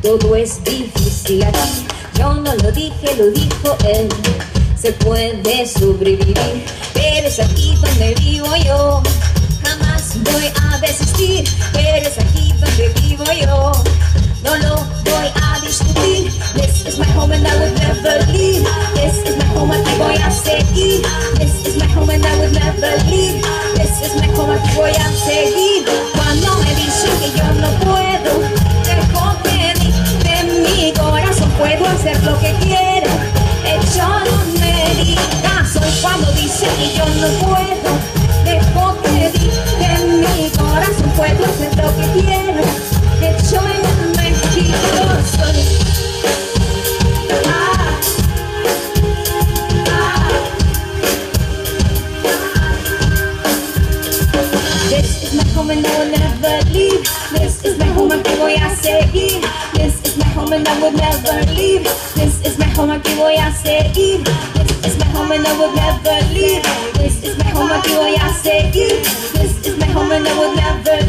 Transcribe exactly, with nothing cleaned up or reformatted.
todo es difícil aquí. Yo no lo dije, lo dijo él. Se puede sobrevivir, pero es aquí donde vivo yo. Jamás voy a desistir, pero es aquí donde vivo yo. No lo voy a discutir. This is my home and I would never leave. This is my home, aquí voy a seguir. This is my home and I would never leave. This is my home, aquí voy a seguir. Cuando me dicen que yo no puedo, dejo que di de mi corazón. Puedo hacer lo que quiero, hecho no me digas. Soy cuando dicen que yo no puedo, dejo que di de mi corazón. Puedo hacer lo que quiero, hecho no me digas. Soy ah, ah. This is my home and I will never leave. This is my home, aquí voy a seguir. This is my home and I would never leave. This is my home, aquí voy a seguir. This is my home and I would never leave. This is my home, aquí voy a seguir. This is my home and I would never